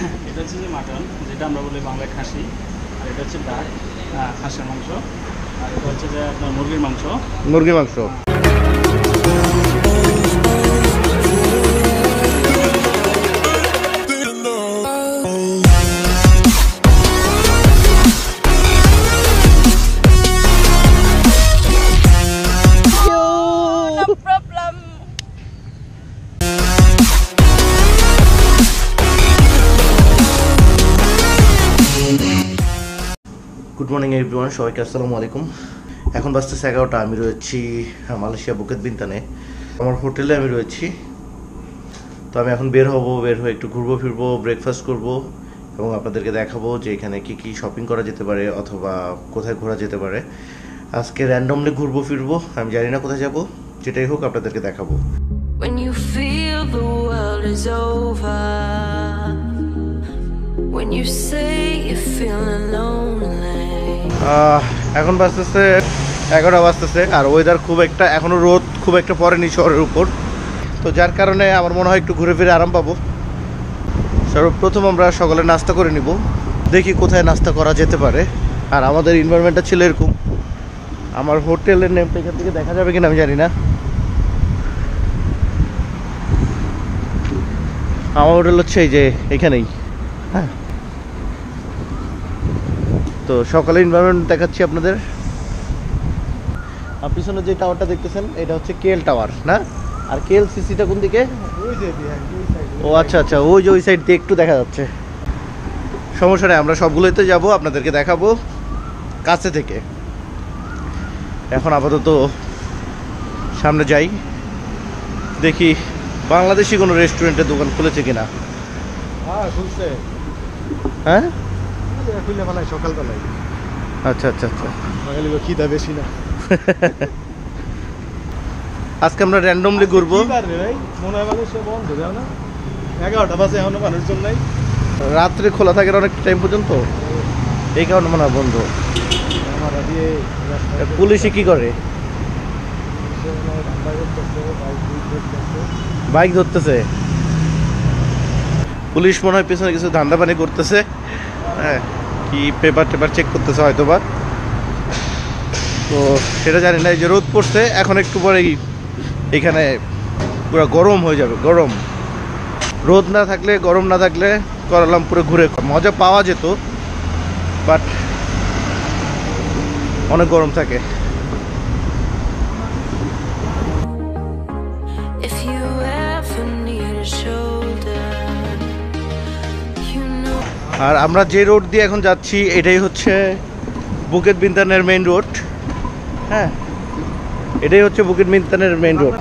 এটা হচ্ছে যে মাটন, যেটা আমরা বলি বাংলায় খাসি, আর এটা হচ্ছে ডাক, হাঁসের মাংস, আর এটা হচ্ছে যে আপনার মুরগির মাংস। মুরগির মাংস। গুড মর্নিং এভরিওয়ান, সবাইকে আসসালামু আলাইকুম। এখন বাজতেছে 11টা। আমি রয়েছি মালয়েশিয়া বুকেত বিনতানে, আমার হোটেলে আমি রয়েছি। তো আমি এখন বের হয়ে একটু ঘুরবো ফিরবো, ব্রেকফাস্ট করব এবং আপনাদেরকে দেখাবো যে এখানে কি কি শপিং করা যেতে পারে অথবা কোথায় ঘোরা যেতে পারে। আজকে র্যান্ডমলি ঘুরবো ফিরবো, আমি জানি না কোথায় যাব, যেটাই হোক আপনাদেরকে দেখাবো। When you feel the world is over, when you say you're feeling lonely. এখন বাজতেছে 11টা বাজতেছে, আর ওয়েদার খুব একটা এখনো রোদ খুব একটা পড়েনি শহরের উপর, তো যার কারণে আমার মনে হয় একটু ঘুরে ফিরে আরাম পাবো। সর্বপ্রথম আমরা সকালে নাস্তা করে নিব, দেখি কোথায় নাস্তা করা যেতে পারে। আর আমাদের এনভায়রনমেন্টটা ছিল এরকম, আমার হোটেলের নেমটা এখান থেকে দেখা যাবে কিনা আমি জানি না। আমার হোটেল হচ্ছে এই যে এখানেই। হ্যাঁ, তো সকালে এনভায়রনমেন্ট দেখাচ্ছি আপনাদের। আর পিছনে যে টাওয়ারটা দেখতেছেন এটা হচ্ছে কেএল টাওয়ার না? আর কেএল সিসিটা কোন দিকে? ও আচ্ছা আচ্ছা, ওই যে ওই সাইড দিয়ে একটু দেখা যাচ্ছে। সমস্যা নেই, আমরা সবগুলোতে যাব, আপনাদেরকে দেখাবো কাছে থেকে। এখন আপাতত সামনে যাই, দেখি বাংলাদেশি কোনো রেস্টুরেন্টের দোকান খুলেছে কিনা। হ্যাঁ খুলছে। হ্যাঁ খুললে ভালো সকালবেলায়। আচ্ছা আচ্ছা আচ্ছা, বাঙালি খিদা বেশি না। আজকে আমরা র্যান্ডমলি ঘুরবো। মনে হয় মানুষ বন্ধ দেও না, 11টা বাজে এখনো মানুষজন নাই। রাত্রে খোলা থাকে অনেক টাইম পর্যন্ত, এই কারণে মনে হয় বন্ধ। পুলিশে কি করে? বাইক ধরতেছে পুলিশ, মনে হয় পেছনে কিছু ধান্দা পানি করতেছে। হ্যাঁ, কি পেপার টেপার চেক করতেছে হয়তো বা, তো সেটা জানি না। এই যে রোদ পড়ছে, এখন একটু পরেই এখানে পুরো গরম হয়ে যাবে। গরম, রোদ না থাকলে গরম না থাকলে কুয়ালালামপুরে ঘুরে মজা পাওয়া যেত, বাট অনেক গরম থাকে। If you ever need a shoulder, you know. আর আমরা যে রোড দিয়ে এখন যাচ্ছি এটাই হচ্ছে বুকেত বিনতানের মেইন রোড। হ্যাঁ, এটাই হচ্ছে বুকেত বিনতানের মেইন রোড।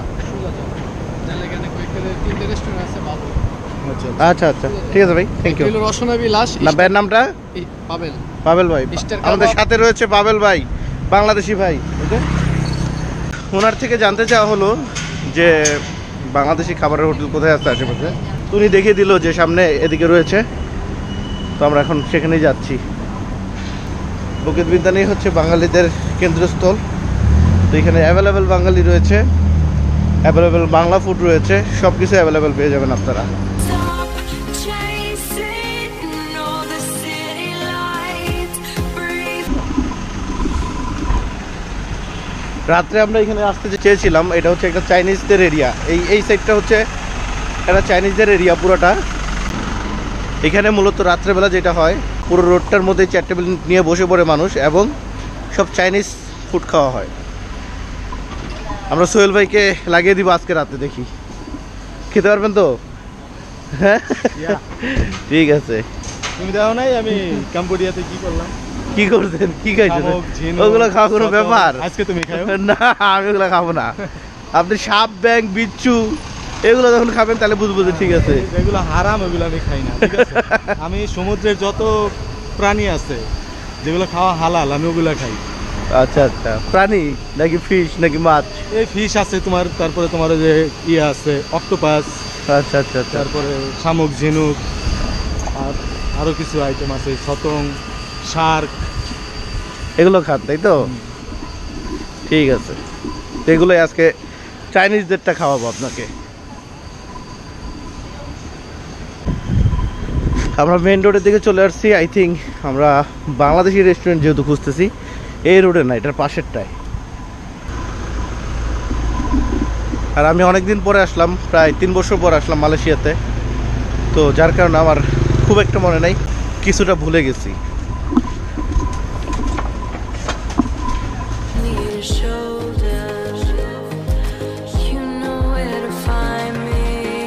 আচ্ছা আচ্ছা, ঠিক আছে ভাই, থ্যাংক ইউ। না ভাইয়ের নামটা? পাবেল। পাবেল ভাই, আমাদের সাথে রয়েছে পাবেল ভাই, বাংলাদেশি ভাই। ওনার থেকে জানতে চাওয়া হলো যে বাংলাদেশি খাবারের হোটেল কোথায় আছে আশেপাশে। উনি দেখিয়ে দিল যে সামনে এদিকে রয়েছে, তো আমরা এখন সেখানেই যাচ্ছি। বুকেত বিনতানই হচ্ছে বাঙালিদের কেন্দ্রস্থল, তো এখানে অ্যাভেলেবেল বাঙালি রয়েছে, অ্যাভেলেবেল বাংলা ফুড রয়েছে, সব কিছু অ্যাভেলেবেল পেয়ে যাবেন আপনারা। Stop chasing all the city lights. Breathe. রাত্রে আমরা এখানে আসতে যে চেয়েছিলাম, এটা হচ্ছে একটা চাইনিজদের এরিয়া। এই সাইডটা হচ্ছে একটা চাইনিজদের এরিয়া পুরোটা। এখানে মূলত রাত্রেবেলা যেটা হয়, পুরো রোডটার মধ্যে চেয়ার টেবিল নিয়ে বসে পড়ে মানুষ এবং সব চাইনিজ ফুড খাওয়া হয়। আমরা সোহেল ভাইকে লাগিয়ে দিব আজকে রাতে, দেখি খেতে পারবেন তো? হ্যাঁ ঠিক আছে। তুমি দেখো নাই আমি কম্বোডিয়াতে কি করলাম? কি করছেন, কি খাইছেন? ওগুলো খাওয়া কোনো ব্যাপার? আজকে তুমি খাও না, আমি ওগুলো খাবো না। আপনি সাপ, ব্যাং, বিচ্ছু এগুলো যখন খাবেন তাহলে বুঝবো যে ঠিক আছে। এগুলো হারাম, এগুলো আমি খাই না, ঠিক আছে? আমি সমুদ্রের যত প্রাণী আছে যেগুলো খাওয়া হালাল, আমি ওগুলো খাই। আচ্ছা আচ্ছা, প্রাণী নাকি ফিশ নাকি মাছ? এই ফিশ আছে তোমার, তারপরে তোমার যে ইয়ে আছে অক্টোপাস, আচ্ছা আচ্ছা আচ্ছা, তারপরে শামুক, ঝিনুক, আর আরো কিছু আইটেম আছে, ছতং, শার্ক, এগুলো খান তাই তো? ঠিক আছে, এগুলোই আজকে চাইনিজদেরটা খাওয়াবো আপনাকে। আমরা মেন রোডের দিকে চলে আসছি। আই থিঙ্ক আমরা বাংলাদেশি রেস্টুরেন্ট যেহেতু খুঁজতেছি, এই রোডে না, এটার পাশেরটায়। আর আমি অনেক দিন পরে আসলাম, প্রায় 3 বছর পর আসলাম মালয়েশিয়াতে, তো যার কারণে আমার খুব একটা মনে নাই, কিছুটা ভুলে গেছি। Your shoulders, you know where to find me.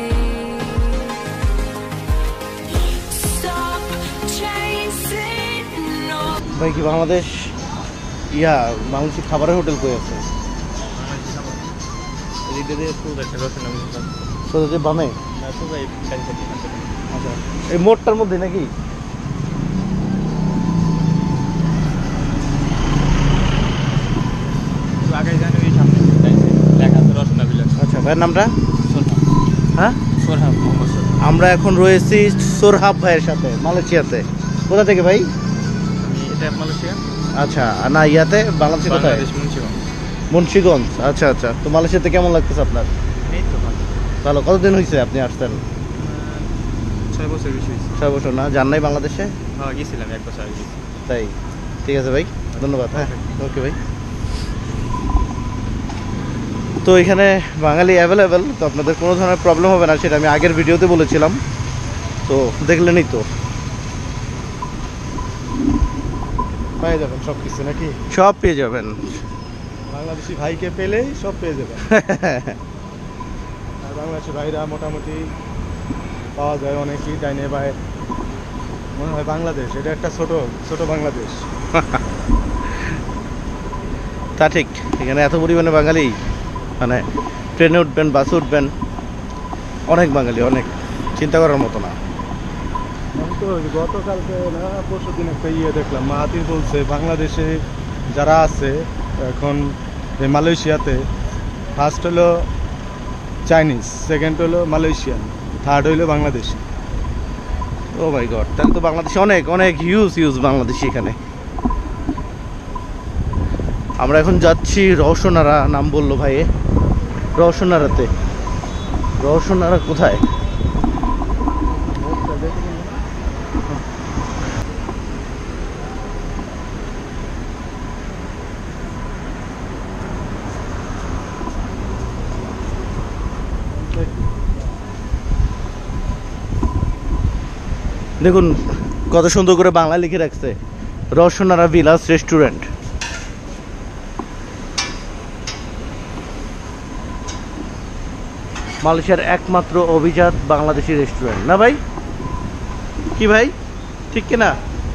Stop chasing, no. ভাই কি বাংলাদেশ বাংলাদেশি খাবারের হোটেল কই আছে? সোজা বামে? আচ্ছা, এই মোড়টার মধ্যে নাকি? আচ্ছা, ভাইয়ের নামটা? হ্যাঁ, আমরা এখন রয়েছি সোরহাব ভাইয়ের সাথে মালয়েশিয়াতে। কোথা থেকে ভাই? আচ্ছা, না ইয়াতে বাংলাদেশে কোথায়? মুন্সিগঞ্জ। আচ্ছা আচ্ছা, তো মালয়েশিয়াতে কেমন লাগতেছে আপনার? ভালো। কতদিন হয়েছে আপনি আসছেন? 6 বছর না? যান নাই বাংলাদেশে? গেছিলাম 1 বছর আগে। তাই, ঠিক আছে ভাই, ধন্যবাদ। হ্যাঁ, ওকে ভাই। তো এখানে বাঙালি অ্যাভেলেবেল, তো আপনাদের কোনো ধরনের প্রবলেম হবে না, সেটা আমি আগের ভিডিওতে বলেছিলাম, তো দেখলেনই তো। পেয়ে যাবেন সব কিছু নাকি? সব পেয়ে যাবেন। বাংলাদেশি ভাইকে পেলেই সব পেয়ে যাবেন। আর বাংলাদেশি ভাইরা মোটামুটি পাওয়া যায় অনেকই, ডাইনে বাই মনে হয় বাংলাদেশ এটা একটা ছোট ছোট বাংলাদেশ। তা ঠিক, এখানে এত পরিমাণে বাঙালি, মানে ট্রেনে উঠবেন, বাসে উঠবেন, অনেক বাঙালি, অনেক, চিন্তা করার মতো না। আমি তো গতকালকে না পরশু দিন একটা দেখলাম, মাহাতির বলছে বাংলাদেশে যারা আছে এখন এই মালয়েশিয়াতে, ফার্স্ট হলো চাইনিজ, সেকেন্ড হলো মালয়েশিয়ান, থার্ড হইলো বাংলাদেশি। ও মাই গড, তাহলে তো বাংলাদেশে অনেক অনেক হিউজ বাংলাদেশি এখানে। আমরা এখন যাচ্ছি রওশনারা, নাম বললো ভাই, রওশনারাতে। রওশনারা কোথায়? দেখুন কত সুন্দর করে বাংলা লিখে রাখছে, রওশনারা ভিলাস রেস্টুরেন্ট। মালয়েশিয়ার একমাত্র অভিজাত বাংলাদেশি রেস্টুরেন্ট, না ভাই? কি ভাই, ঠিক কিনা?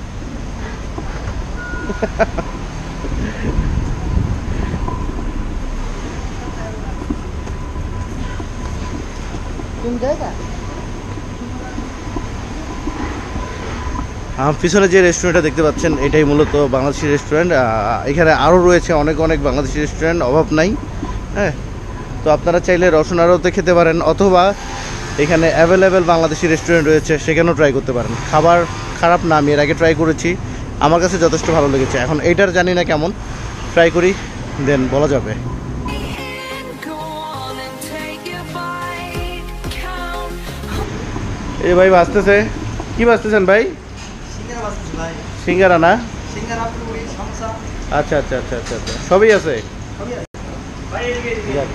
পিছনে যে রেস্টুরেন্টটা দেখতে পাচ্ছেন, এটাই মূলত বাংলাদেশি রেস্টুরেন্ট। এখানে আরও রয়েছে অনেক অনেক বাংলাদেশি রেস্টুরেন্ট, অভাব নাই। হ্যাঁ, তো আপনারা চাইলে রওশনারাতে খেতে পারেন, অথবা এখানে অ্যাভেলেবেল বাংলাদেশি রেস্টুরেন্ট রয়েছে, সেখানেও ট্রাই করতে পারেন। খাবার খারাপ না, আমি এর আগে ট্রাই করেছি, আমার কাছে যথেষ্ট ভালো লেগেছে। এখন এইটার জানি না কেমন, ট্রাই করি দেন বলা যাবে। Go on and take your bite. Count. এই ভাই বাঁচতেছে, কি বাঁচতেছেন ভাই? সিঙ্গারা না? আচ্ছা আচ্ছা আচ্ছা আচ্ছা আচ্ছা, সবই আছে। যাক।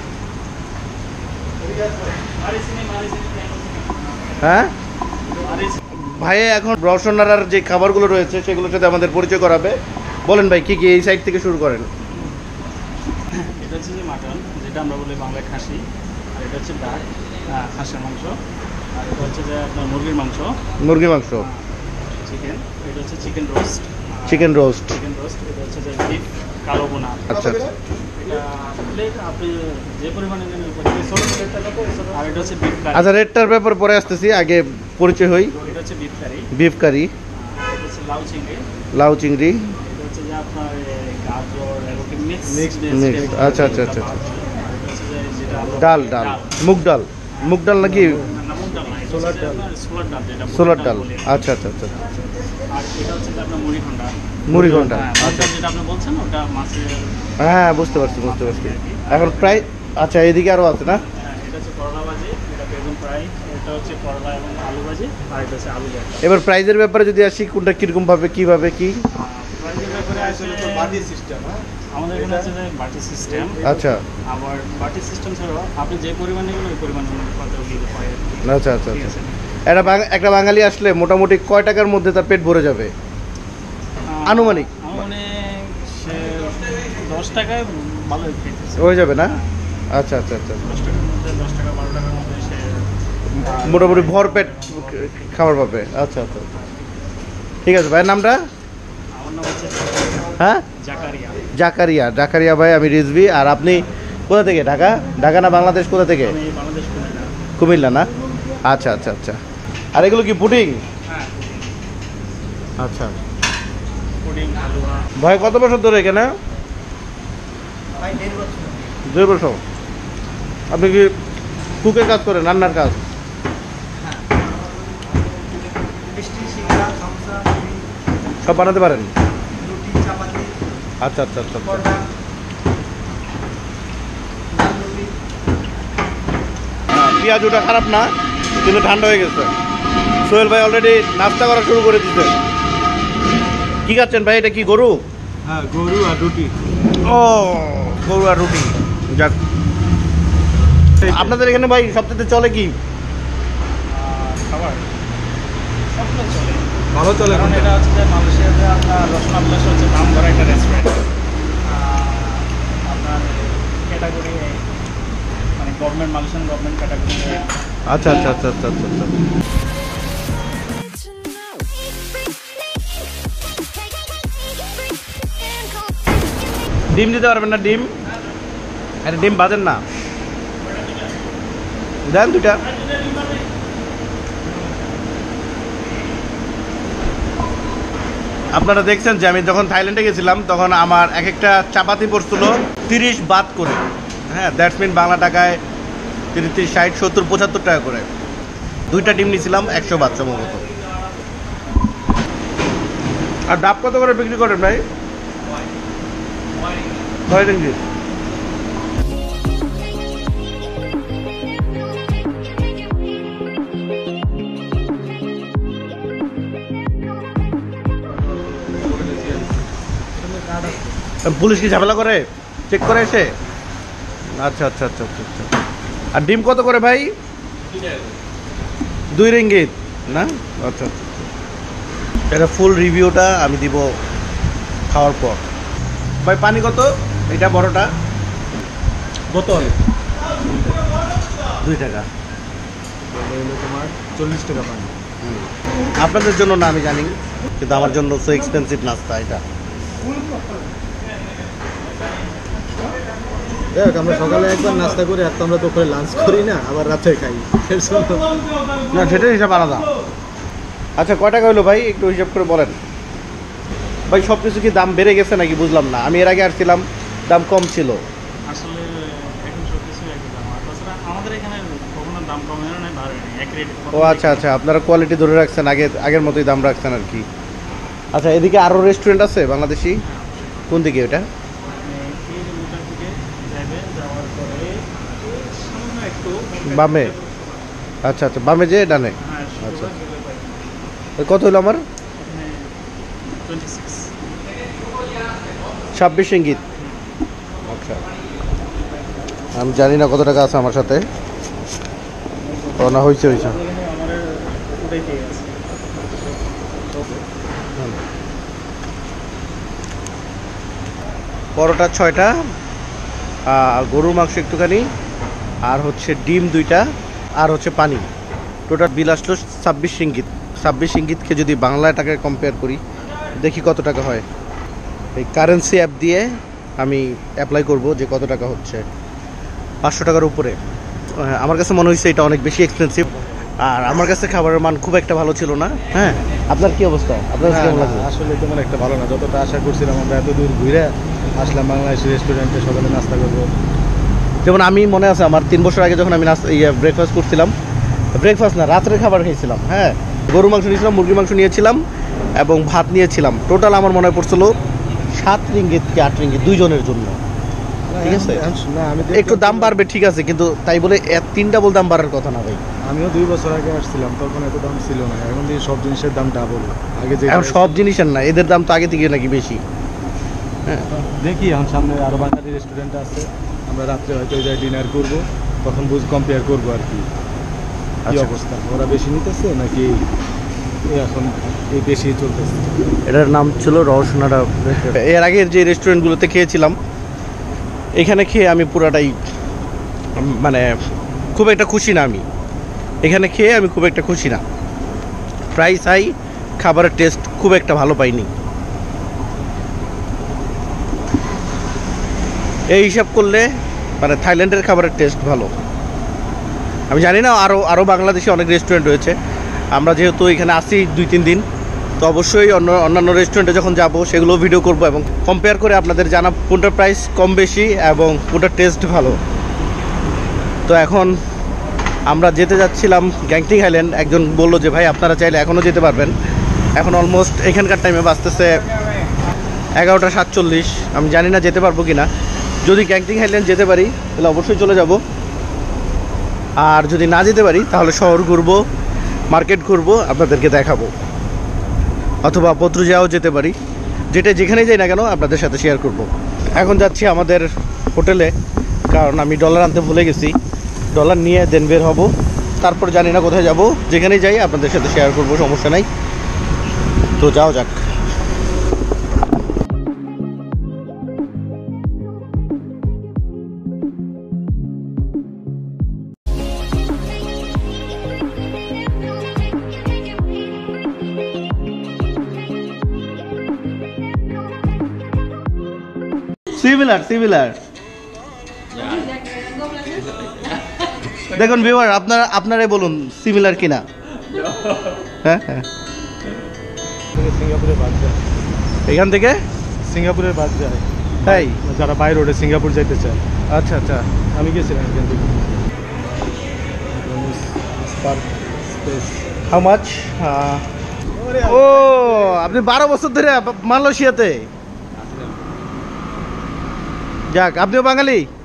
হ্যাঁ ভাই, এখন রওশনারার যে খাবারগুলো রয়েছে সেগুলোর সাথে আমাদের পরিচয় করাবে। বলেন ভাই, কি কি? এই সাইড থেকে শুরু করেন। এটা হচ্ছে যে মাটন, যেটা আমরা বলি বাংলায় খাসি, আর এটা হচ্ছে ডাক, হাঁসের মাংস, আর এটা হচ্ছে যে আপনার মুরগির মাংস, মুরগির মাংস, চিকেন, এটা হচ্ছে চিকেন রোস্ট, চিকেন রোস্ট, এটা হচ্ছে যে বিফ কালো বোনা। আচ্ছা এটা প্লেট আপনি যে পরিমাণে নেবেন, আর এটা হচ্ছে বিফ কারি। আচ্ছা, রেটটার ব্যাপারে পরে আসতেছি, আগে পরিচয় হই। এটা হচ্ছে বিফ কারি, বিফ কারি, এটা হচ্ছে লাউ চিংড়ি, লাউ চিংড়ি, এটা হচ্ছে যে আপনার গাজর এরকম মিক্স। আচ্ছা আচ্ছা আচ্ছা আচ্ছা। আর এটা হচ্ছে যে যেটা আমরা ডাল, ডাল, মুগ ডাল, মুগ ডাল নাকি? না, মুগ ডাল না, এটা হচ্ছে যে আপনার সোলার ডাল, যেটা সোলার ডাল। বলি। আচ্ছা আচ্ছা আচ্ছা। আর এটা হচ্ছে যে আপনার মুড়ি ঘন্টা। মুড়ি ঘন্টা, হ্যাঁ, আচ্ছা। যেটা আপনি বলছেন ওটা মাছের। হ্যাঁ, বুঝতে পারছি এখন প্রায়। আচ্ছা, এদিকে আরও আছে না? এটা হচ্ছে করলা ভাজি, এটা বেগুন ফ্রাই, এটা একটা হচ্ছে করলা এবং আলু ভাজি, আর এটা হচ্ছে আলু ভর্তা। এবার প্রাইজের ব্যাপারে যদি আসি, কোনটা কিরকম ভাবে কিভাবে কি? প্রাইজের ব্যাপারে আসলে বাটি সিস্টেম, আমাদের এখানে হচ্ছে যে বাটি সিস্টেম, আচ্ছা আবার বাটি সিস্টেম ছাড়াও আপনি যে পরিমাণ নেবেন ওই পরিমাণ কত দিতে পারে। আচ্ছা আচ্ছা ঠিক আচ্ছা। আছে। একটা বাঙালি আসলে মোটামুটি কয় টাকার মধ্যে তার পেট ভরে যাবে আনুমানিক? আনুমানিক সে 10 টাকায় ভালোই খেতেছে। হয়ে যাবে না? আচ্ছা আচ্ছা আচ্ছা। 10 টাকার মধ্যে, 10 টাকা 12 টাকার মধ্যে সে মোটামুটি ভরপেট খাবার পাবে। আচ্ছা আচ্ছা, ঠিক আছে। ভাইয়ের নামটা? আমার নাম হচ্ছে হ্যাঁ, জাকারিয়া। জাকারিয়া। জাকারিয়া ভাই, আমি রিজভি। আর আপনি কোথা থেকে? ঢাকা? ঢাকা না বাংলাদেশ, কোথা থেকে? আমি বাংলাদেশ কুমিল্লা। কুমিল্লা না? আচ্ছা আচ্ছা আচ্ছা। আর এগুলো কি পুডিং? হ্যাঁ, আচ্ছা পুডিং, হালুয়া। ভাই কত বছর ধরে এখানে? 2 বছর। আপনি কি কুকের কাজ করেন, রান্নার কাজ? সব বানাতে পারেন? আচ্ছা আচ্ছা আচ্ছা আচ্ছা। পেঁয়াজ ওটা খারাপ না, কিন্তু ঠান্ডা হয়ে গেছে। সোহেল ভাই অলরেডি নাস্তা করা শুরু করে দিচ্ছে। কি খাচ্ছেন ভাই? এটা কি গরু? হ্যাঁ, গরু আর রুটি। ও, গরু আর রুটি। যাক, আপনাদের এখানে ভাই সবচেয়ে চলে কি? খাবার সবগুলো চলে, ভালো চলে কারণ এটা হচ্ছে যে মালয়েশিয়াতে আপনার রসনা প্লেস হচ্ছে নাম করা একটা রেস্টুরেন্ট। আপনার ক্যাটাগরি মানে গভর্নমেন্ট, মালয়েশিয়ান গভর্নমেন্ট ক্যাটাগরি। আচ্ছা আচ্ছা আচ্ছা আচ্ছা আচ্ছা আচ্ছা। ডিম দিতে পারবেন না? ডিম, আরে ডিম বাজেন না, দেন 2টা। আপনারা দেখছেন যে আমি যখন থাইল্যান্ডে গেছিলাম তখন আমার এক একটা চাপাতি পড়ছিল 30 বাত করে। হ্যাঁ, দ্যাটস মিন বাংলা টাকায় 30, 60, 70, 75 টাকা করে। 2টা ডিম নিয়েছিলাম 100 বাত সম্ভবত। আর ডাব কত করে বিক্রি করেন ভাই? 6 রিঙ্গিত। পুলিশ কি ঝামেলা করে, চেক করে এসে? আচ্ছা আচ্ছা আচ্ছা আচ্ছা আচ্ছা। আর ডিম কত করে ভাই? 2 রিঙ্গিত না? আচ্ছা আচ্ছা। এটা ফুল রিভিউটা আমি দিব খাওয়ার পর। ভাই পানি কত? এটা বড়টা বোতল 2 টাকা। তোমার 40 টাকা পানি। আপনাদের জন্য না আমি জানি, কিন্তু আমার জন্য সো এক্সপেন্সিভ নাস্তা এটা। দেখ, আমরা সকালে একবার নাস্তা করি, আর তো আমরা দুপুরে লাঞ্চ করি না, আবার রাতে খাই। এর জন্য না, সেটার হিসাব আলাদা। আচ্ছা, কয় টাকা হলো ভাই একটু হিসাব করে বলেন ভাই। সব কিছু কি দাম বেড়ে গেছে নাকি বুঝলাম না। আমি এর আগে আসছিলাম, দাম কম ছিল। আসলে এখন সব কিছু একই দাম, আর তাছাড়া আমাদের এখানে কখনো দাম কমে না, বাড়ে না, এক রেট। ও আচ্ছা আচ্ছা, আপনারা কোয়ালিটি ধরে রাখছেন, আগের মতোই দাম রাখছেন আর কি। আচ্ছা, এদিকে আরও রেস্টুরেন্ট আছে বাংলাদেশি? কোন দিকে ওটা? যাওয়ার পরে সামান্য একটু বামে? আচ্ছা আচ্ছা, বামে যে ডানে। হ্যাঁ, আচ্ছা। কত হলো আমার? 26। 26 রিঙ্গিত। আচ্ছা, আমি জানি না কত টাকা আছে আমার সাথে। ও না, হয়েছে। এখানে আমাদের ওটাই পেয়ে গেছে। পরোটা 6টা, গরুর মাংস একটুখানি, আর হচ্ছে ডিম 2টা, আর হচ্ছে পানি। টোটাল বিল আসলো 26 রিঙ্গিত। 26 রিঙ্গিতকে যদি বাংলা টাকায় কম্পেয়ার করি, দেখি কত টাকা হয়। এই কারেন্সি অ্যাপ দিয়ে আমি অ্যাপ্লাই করব যে কত টাকা হচ্ছে। 500 টাকার উপরে। আমার কাছে মনে হয়েছে এটা অনেক বেশি এক্সপেন্সিভ, আর আমার কাছে খাবারের মান খুব একটা ভালো ছিল না। হ্যাঁ, আপনার কি অবস্থা? আপনার কাছে কেমন লাগলো? আসলে তেমন একটা ভালো না, যতটা আশা করছিলাম। আমরা এত দূর ঘুরে আসলাম বাংলাদেশি রেস্টুরেন্টে, সকালে নাস্তা করবো। যেমন আমি মনে আছে আমার 3 বছর আগে যখন আমি ব্রেকফাস্ট করছিলাম, ব্রেকফাস্ট না, রাত্রে খাবার খেয়েছিলাম। হ্যাঁ, গরু মাংস নিয়েছিলাম, মুরগির মাংস নিয়েছিলাম এবং ভাত নিয়েছিলাম। টোটাল আমার মনে পড়ছিল 7 রিঙ্গিত কি 8 রিঙ্গিত 2 জনের জন্য। ঠিক আছে, না আমি একটু দাম বাড়বে ঠিক আছে, কিন্তু তাই বলে 3 ডাবল দাম বাড়ার কথা না ভাই। আমিও 2 বছর আগে আসছিলাম, তখন এত দাম ছিল না। এখন দিয়ে সব জিনিসের দাম ডাবল। আগে যে এখন সব জিনিসের না, এদের দাম তো আগে থেকে নাকি বেশি। হ্যাঁ, দেখি এখন সামনে আরো বাঙালি রেস্টুরেন্ট আছে, আমরা রাত্রে হয়তো ওই জায়গায় ডিনার করবো, তখন কম্পেয়ার করবো আর কি কি আচ্ছা। অবস্থা, ওরা বেশি নিতেছে নাকি এখন এই বেশি চলতেছে। এটার নাম ছিল রহস্যনারা রেস্টুরেন্ট। এর আগের যে রেস্টুরেন্টগুলোতে খেয়েছিলাম, এখানে খেয়ে আমি পুরাটাই মানে খুব একটা খুশি না। আমি এখানে খেয়ে আমি খুব একটা খুশি না। প্রাইস হাই, খাবারের টেস্ট খুব একটা ভালো পাইনি। এই হিসাব করলে মানে থাইল্যান্ডের খাবারের টেস্ট ভালো। আমি জানি না, আরও বাংলাদেশি অনেক রেস্টুরেন্ট রয়েছে। আমরা যেহেতু এখানে আসি 2-3 দিন, তো অবশ্যই অন্যান্য রেস্টুরেন্টে যখন যাব সেগুলো ভিডিও করব এবং কম্পেয়ার করে আপনাদের জানাব কোনটার প্রাইস কম বেশি এবং কোনটার টেস্ট ভালো। তো এখন আমরা যেতে যাচ্ছিলাম গ্যাংটিং আইল্যান্ড। একজন বললো যে ভাই আপনারা চাইলে এখনও যেতে পারবেন। এখন অলমোস্ট এখানকার টাইমে বাজতেছে 11:47। আমি জানি না যেতে পারবো কি না। যদি গ্যাংটিং আইল্যান্ড যেতে পারি তাহলে অবশ্যই চলে যাব, আর যদি না যেতে পারি তাহলে শহর ঘুরবো, মার্কেট ঘুরবো, আপনাদেরকে দেখাবো, অথবা পত্রুজাও যেতে পারি। যেটা যেখানেই যাই না কেন আপনাদের সাথে শেয়ার করব। এখন যাচ্ছি আমাদের হোটেলে, কারণ আমি ডলার আনতে ভুলে গেছি। ডলার নিয়ে দেন বের হব, তারপর জানি না কোথায় যাব। যেখানেই যাই আপনাদের সাথে শেয়ার করব, সমস্যা নাই। তো যাও যাক। সিমিলার দেখুন ভিউয়ার, আপনারাই বলুন সিমিলার কিনা। হ্যাঁ হ্যাঁ, সিঙ্গাপুরে বাদ যায়, এখান থেকে সিঙ্গাপুরের বাদ যায় তাই। যারা বাই রোডে সিঙ্গাপুর যাইতে চায়। আচ্ছা আচ্ছা, আমি গেছিলাম এখান থেকে। Space how much? ও, আপনি 12 বছর ধরে মালয়েশিয়াতে? যাক, আপনিও বাঙালি?